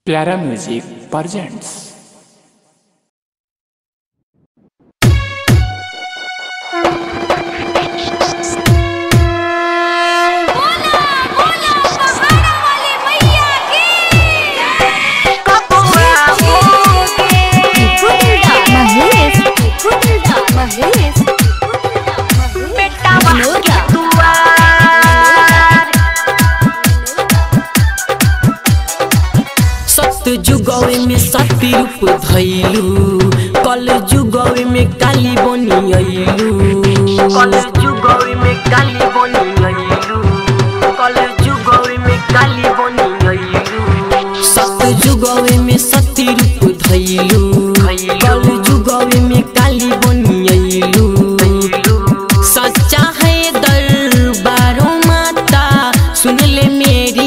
प्यारा music presents. जुगवे में सती रूप धैलू, कल जुगवे में काली बनी आइलू, कल जुगवे में काली बनी आइलू, कल जुगवे में काली बनी आइलू। सत जुगवे में सती रूप धैलू, कल जुगवे में काली बनी आइलू। सच्चा है दरबारों माता, सुन ले मेरी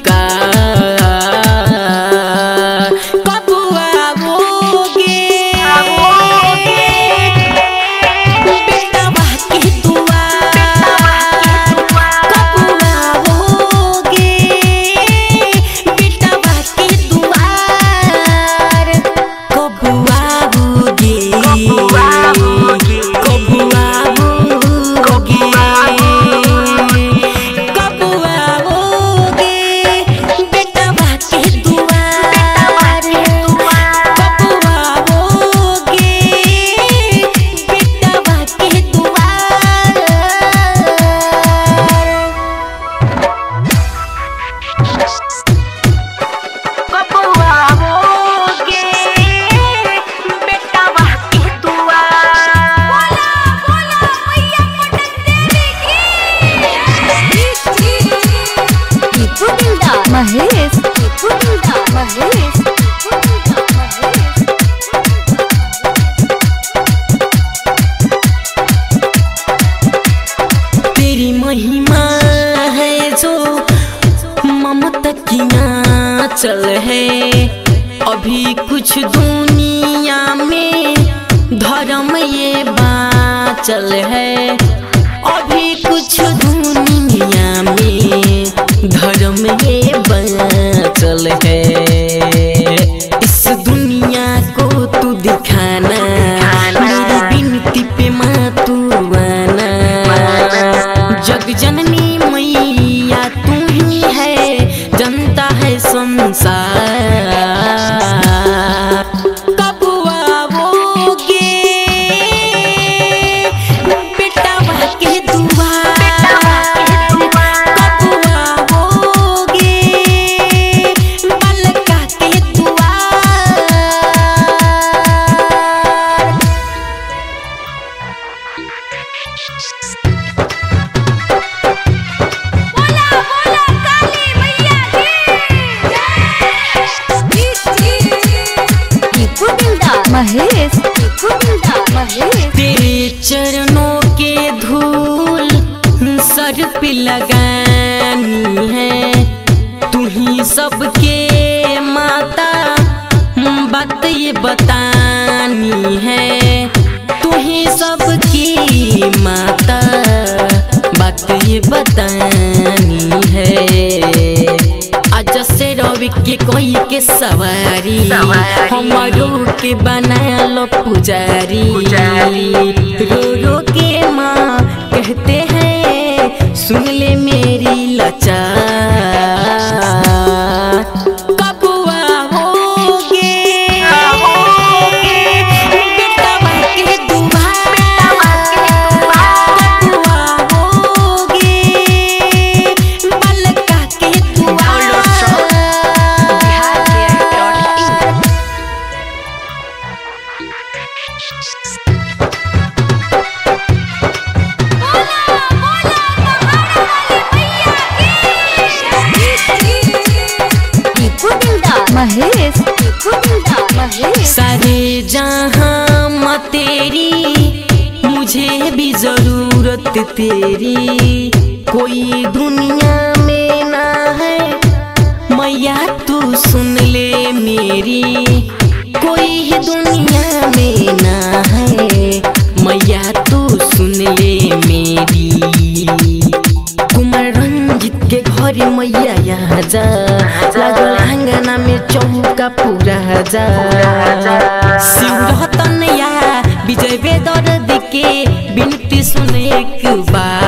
महेश महेश तेरी महिमा है जो ममता की आंचल है। अभी कुछ दुनिया में धर्म ये बाँचल है, अभी कुछ दुनिया में धर्म ये बाँचल है। इस दुनिया को तू दिखाना, मेरी विनती पे माँ तू आना। जग जननी मैया तू ही है, जनता है संसार। महेश तेरे चरणों के धूल सर पे लगानी है। तू ही सबके माता, बात ये बतानी है। तू ही सबकी माता, बात ये बतानी है। आज से रवि के कोई के सवारी, हमारो के बना लो पुजारी। रो रो के माँ कहते हैं, सुन ले मेरी लाचार। महेश सारे जहां माँ तेरी, मुझे भी जरूरत तेरी। कोई दुनिया में ना है मैया, तू सुन ले मेरी। कोई ही दुनिया में ना है मैया, तू सुन ले मेरी। कुमार रंजित के घर मैया यहाँ जा, लागल आंगना में चौ मौका पूरा जा शिव तनया विजय बेदर्द के बिनती सुन एक बार